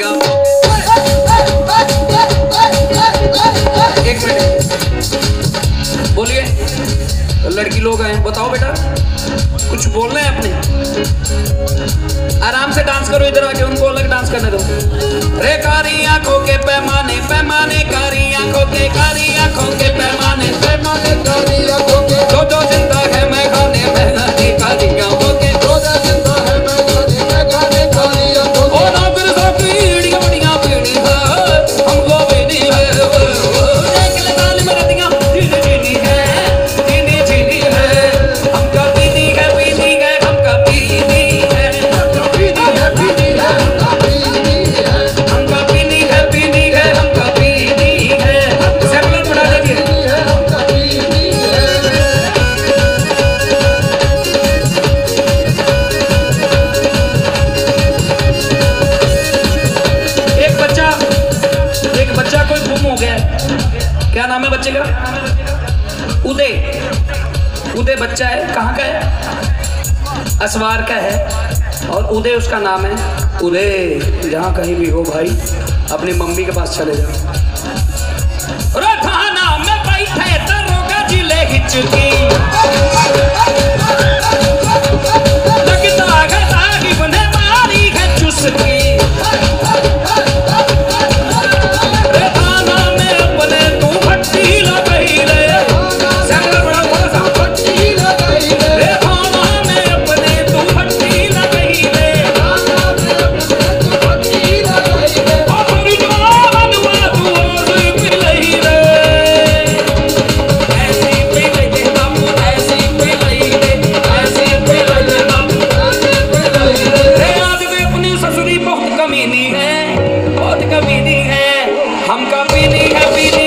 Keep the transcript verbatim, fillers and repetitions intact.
शादियां। एक मिनट बोलिए, लड़की लोग हैं, बताओ बेटा कुछ बोल रहे हैं अपने, आराम से डांस करो, इधर आके उनको अलग डांस करने दो। रे कारी आंखों के पैमाने पैमाने, कारी आंखों के कारी आंखों के पैमाने पैमाने, कारी आंखों के दो दो जिंदा है मैं खाने मेहनती कारी आंखों के, दो दो जिंदा है मैं खाने मैं खाने कारी आंखों के। ओ ना फिर सो पीड़ियां बड़ियां पीड़ी है हमको भी नहीं है, देख ले ताल में रतियां जीनी जीनी है जीनी जीनी है, हमका पीनी है पीनी है हमका पीनी है, हमका पीनी है पीनी है हमका पीनी है, हमका पीनी है पीनी है हमका पीनी है। सेकुलर बढ़ा दीजिए। हमका पीनी है। एक बच्चा एक बच्चा कोई गुम हो गया, क्या नाम है बच्चे का? उदय। उदय बच्चा है, कहाँ का है? असवार का है, और उदय उसका नाम है। उदय जहाँ कहीं भी हो भाई अपनी मम्मी के पास चले जाओ। रे थाना में बैठे दरोगा जिले हिचकी, लगता है साहिब ने मारी है चुस्की। रे थाना में अपने तू भट्टी लगाई रे, सेकुलर बड़ा थोड़ा सा भट्टी लगाई रे, रे थाना में अपने तू भट्टी लगाई रे, थाना में अपने तू भट्टी लगाई रे, ओ थोड़ी जवान हुआ तू और पिलई रे, ऐसी पिलई दे बाबू ऐसी पिलई दे, ऐसी पिलई दे बाबू ऐसी पिलई दे। रे आज भी अपनी ससुरी बहुत कमीनी है बहुत कमीनी है, हमका पीनी है पीनी